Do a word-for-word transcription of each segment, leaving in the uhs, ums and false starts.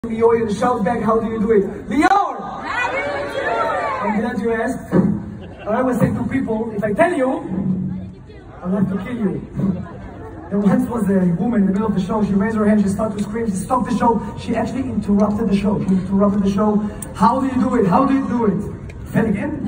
Leo, and shout back, how do you do it? Leo! I'm glad you asked. I always say to people, if I tell you, I'll have to kill you. There once was a woman in the middle of the show, she raised her hand, she started to scream, she stopped the show, she actually interrupted the show. She interrupted the show. How do you do it? How do you do it? Fell again?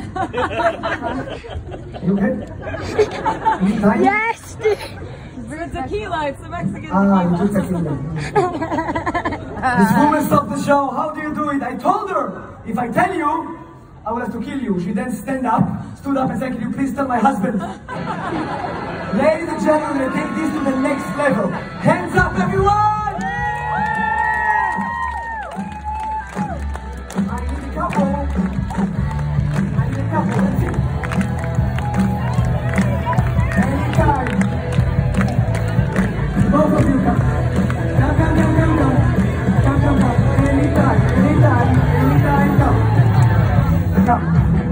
You okay? You time? Yes! We're tequila, it's the Mexican Ah, tequila. you took tequila. This woman stopped the show. How do you do it? I told her, if I tell you, I will have to kill you. She then stand up, stood up and said, can you please tell my husband? Ladies and gentlemen, take this to the next level. Hands up, everyone! I need a couple. I need a couple, that's it. Anytime. Both of you come. Come, come, come, come, come. Come, come, come. Anytime, anytime, anytime, come. Come.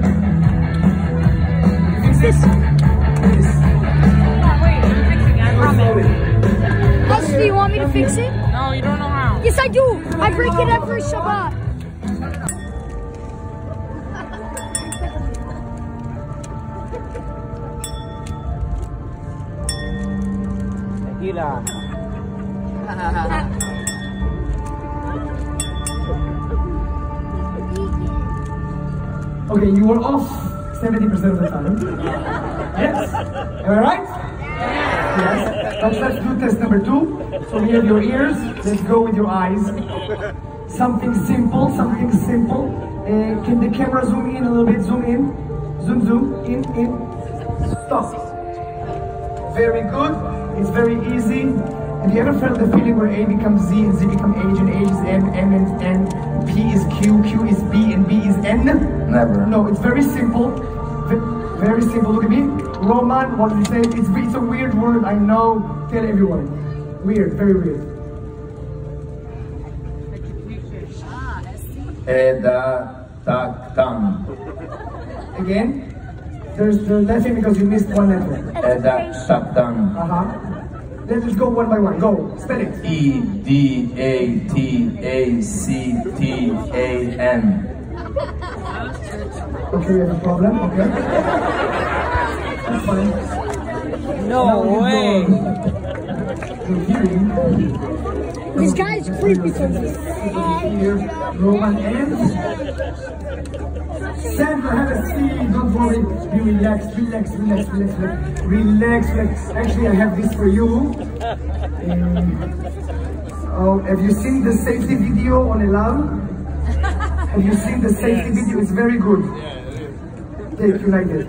Fix this. This. Oh, wait, I'm fixing it, I promise. Yes, do you want me to fix it? No, you don't know how. Yes, I do. I break it every Shabbat. Tequila. Okay, you were off seventy percent of the time. Yes. Am I right? Yes. But let's do test number two. So we have your ears. Let's go with your eyes. Something simple, something simple. Uh, can the camera zoom in a little bit? Zoom in. Zoom, zoom. In, in. Stop. Very good. It's very easy. Have you ever felt the feeling where A becomes Z and Z becomes H and H is M, M is N, P is Q, Q is B and B is N? Never. No, it's very simple. Very simple. Look at me. Roman, what did you say? It's, it's a weird word, I know. Tell everyone. Weird, very weird. Eda tak tam. Again? There's the lesson because you missed one letter. Eda tak tam. Uh-huh. Let's just go one by one. Go. Spell it. E D A T A C T A N. Okay, you have a problem. Okay. That's fine. No Now you way. go. You're hearing. This guy's creepy to me. Here, Roman and Sandra, have a seat. Don't worry. Be relaxed, relax, relax, relax, relax, relax, relax. Actually, I have this for you. Um, oh, have you seen the safety video on Elal? Have you seen the safety yes. video? It's very good. Take, you like it?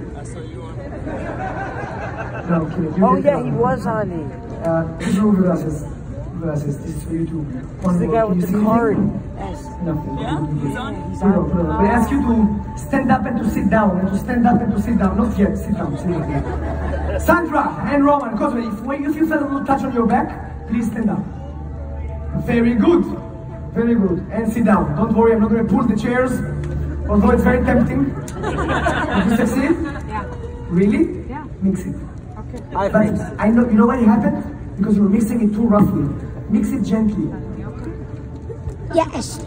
No, okay. You Oh yeah, he was on it. Uh, remove your glasses. Glasses. This is for you too. One The more. guy Can with you the see card. him? Yes. Nothing. Yeah, he's on. Put it on, put it on. But I ask you to stand up and to sit down, and to stand up and to sit down. Not yet. Sit down. Sit down. Sandra and Roman, Cosme, if, if you feel a little touch on your back, please stand up. Very good. Very good. And sit down. Don't worry, I'm not going to pull the chairs, although it's very tempting. Did you succeed? Yeah. Really? Yeah. Mix it. Okay. I But think. I know, you know what happened? Because you were mixing it too roughly. Mix it gently. Yes.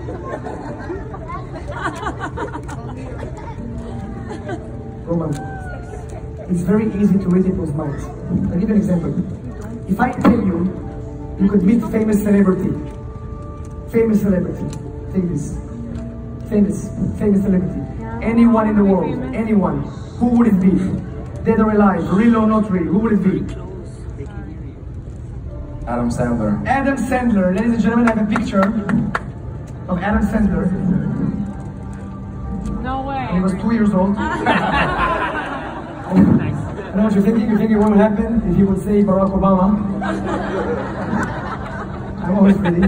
Roman, it's very easy to read people's minds. I'll give you an example. If I tell you, you could meet famous celebrity. Famous celebrity. Famous. Famous. Famous celebrity. Anyone in the world. Anyone. Who would it be? Dead or alive? Real or not real? Who would it be? Adam Sandler. Adam Sandler. Ladies and gentlemen, I have a picture of Adam Sandler. No way. He was two years old. I know what you're thinking. You're thinking what would happen if he would say Barack Obama. I'm always ready.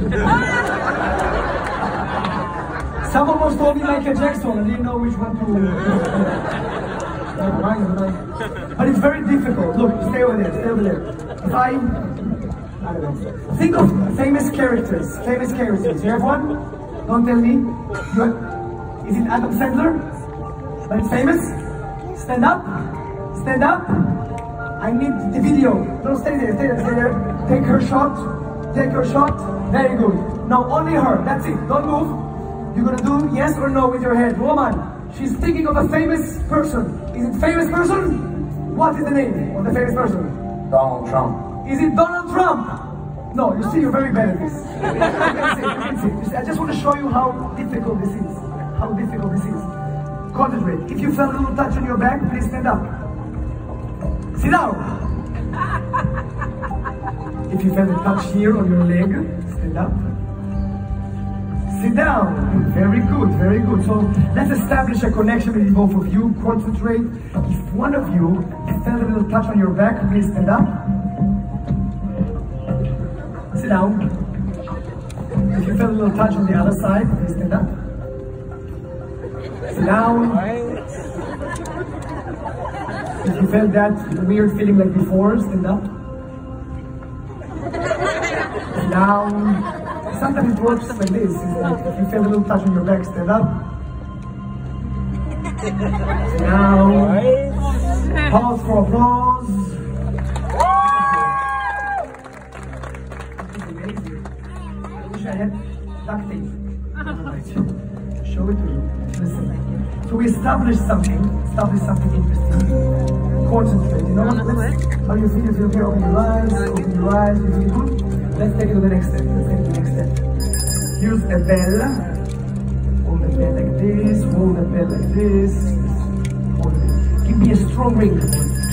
Some almost told me Michael Jackson. I didn't know which one to. Never mind, never mind. But it's very difficult. Look, stay over there. Stay over there. If I, I don't know. Think of famous characters. Famous characters. You have one? Don't tell me. You have, is it Adam Sandler? But it's famous? Stand up. Stand up. I need the video. Don't stay there. Stay there. Stay there. Take her shot. take your shot. Very good. Now only her. That's it. Don't move. You're gonna do yes or no with your head. Woman, she's thinking of a famous person. Is it famous person? What is the name of the famous person? Donald Trump. Is it Donald Trump? No, you see, you're very bad at this. You can see, you can see. You see, I just want to show you how difficult this is. How difficult this is. Concentrate. If you felt a little touch on your back, please stand up. Sit down. If you felt a touch here on your leg, stand up. Sit down. Very good, very good. So let's establish a connection between both of you. Concentrate. If one of you felt a little touch on your back, please stand up. Sit down. If you felt a little touch on the other side, please stand up. Sit down. If you felt that weird feeling like before, stand up. Sit down. Sometimes it works like this. Like if you feel a little touch on your back, stand up. Sit down. Pause for applause. This is amazing. I wish I had duct tape. Show it to you. Listen. So we established something. Established something interesting. Concentrate. You know what? Let's, how you feel? You feel okay? Open your eyes. Open your eyes. You feel good? Let's take it to the next step. Let's take it to the next step. Here's a bell. Hold the bell like this. Hold the bell like this. Hold it. Give me a strong ring. It's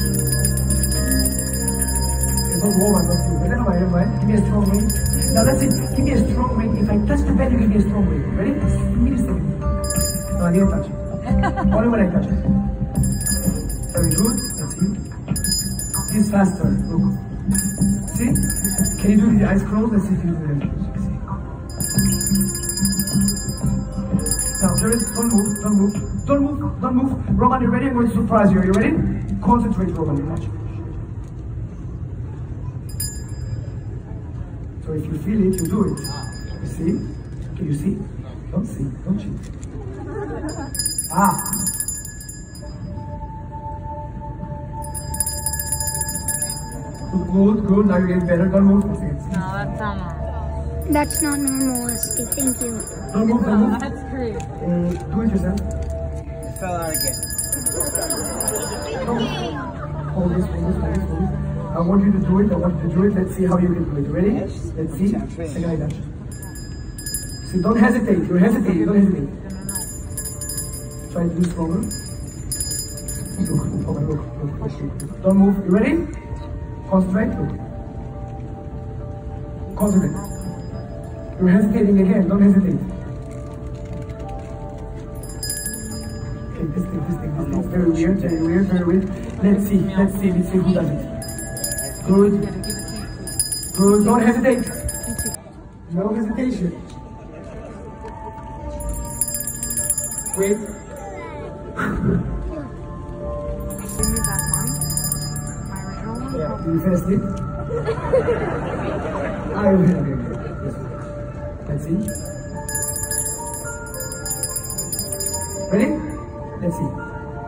not woman, not you. Never mind, never mind. Give me a strong ring. Now let's see. Give me a strong ring. If I touch the bell, you give me a strong ring. Ready? Give me this thing. No, I didn't touch it. Only when I touch it. Very good. Let's see. This faster. Look. See? Can you do the eyes closed? Let's see if you do the eyes closed. Now, there is, don't move, don't move, don't move, don't move. Roman, you ready? I'm going to surprise you. Are you ready? Concentrate, Roman. You watch. So if you feel it, you do it. You see? Can you see? Don't see, don't cheat. Ah! Good, good. Now you're getting better. Don't move. No, that's not normal. That's not normal, Esty. Thank you. Don't move, don't move. That's crazy. Uh, do it yourself. It fell out again. Hold this, hold this, hold this, hold this. I want you to do it. I want you to do it. Let's see how you can do it. Ready? Yes. Let's see. Second eye touch. See, don't hesitate. You're hesitating. Don't hesitate. Try to do stronger. Look, over, look, look, look. Don't move. You ready? Concentrate. Look. Concentrate. You're hesitating again. Don't hesitate. Okay, this thing, this thing, this thing is very weird, very weird, very weird. Let's see, let's see, let's see who does it. Good. Good. Don't hesitate. No hesitation. Wait. Give me that one. My original one. Yeah. Do you fell asleep? I will help you. Let's see. Ready? Let's see.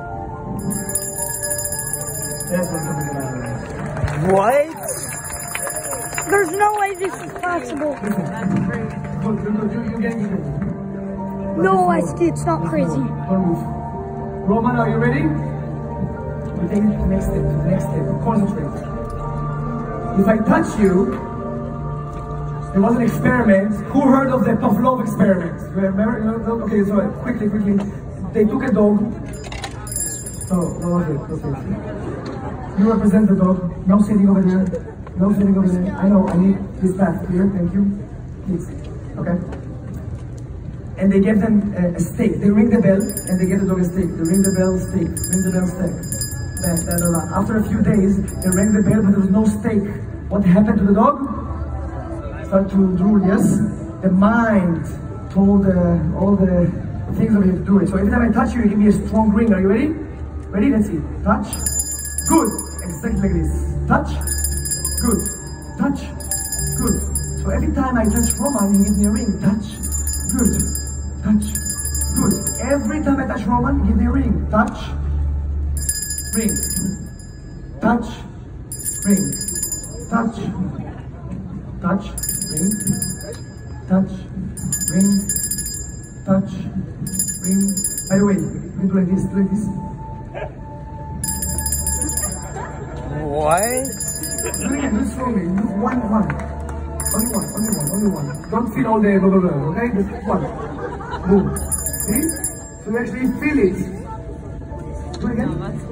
That's what's going to happen. What? There's no way this is possible. That's crazy. Good, good, good. You, you're getting it. No, Esty, it's not crazy. Don't move. Roman, are you ready? We take it to the next step, to the next step. Concentrate. If I touch you, there was an experiment. Who heard of the Pavlov experiment? You remember? Okay, so quickly, quickly. They took a dog. No, no, okay, okay. You represent the dog. No sitting over there. No sitting over there. I know, I need this path here. Thank you. Please. Okay? And they give them a, a steak. They ring the bell and they give the dog a steak. They ring the bell, steak. Ring the bell, steak. Blah, blah, blah, blah. After a few days, they rang the bell, but there was no steak. What happened to the dog? Started to drool, yes? The mind told uh, all the things that we have to do it. So every time I touch you, you give me a strong ring. Are you ready? Ready? Let's see. Touch. Good. Exactly like this. Touch. Good. Touch. Good. So every time I touch Roman, he gives me a ring. Touch. Good. Touch. Good. Every time I touch Roman, give me a ring. Touch. Ring. Touch. Ring. Touch. Touch. Ring. ring, touch, ring, touch, ring. By the way, you do like this, do like this. What? Do it again, do it slowly. Do one, one. Only one, only one, only one. Don't feel all the blah blah blah, okay? Just one. Move. See? So you actually feel it. Do it again.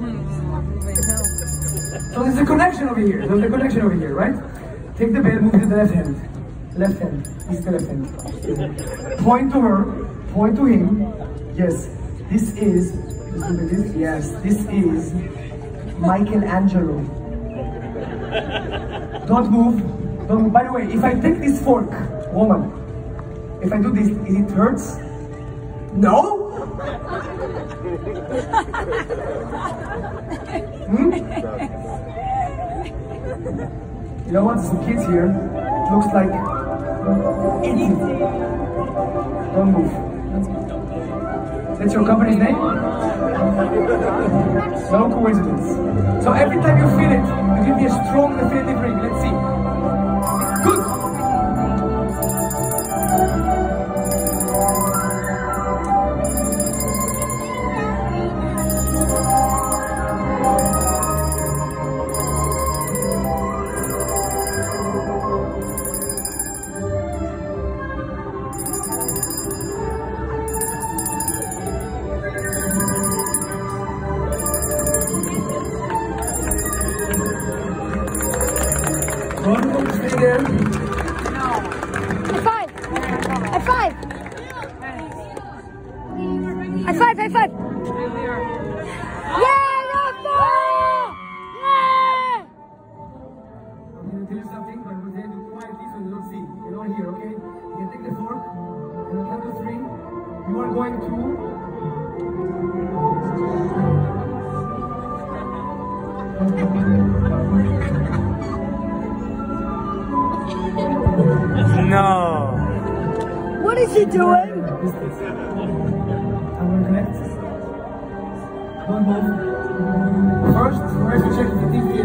So there's a connection over here. There's a connection over here, right? Take the bell, move it to the left hand. Left hand. This is the left hand. Point to her. Point to him. Yes. This is. Just look at this. Yes. This is Michelangelo. Don't move. Don't move. By the way, if I take this fork, woman, if I do this, is it hurts? No? Hmm? You know what? Some kids here. It looks like eating. Don't move. That's your company's name? No coincidence. So every time you feel it, you give me a strong definitive ring. Let's see. Good. Stay there. High five! High five! High five, high five! Yeah, high five! Yeah! I'm going to tell you something, but we're going to do quietly so you don't see. You don't hear, okay? You can take the fork, and on count to three, you are going to... No. What is he doing? I'm going to connect. Don't move. First, first check the T V.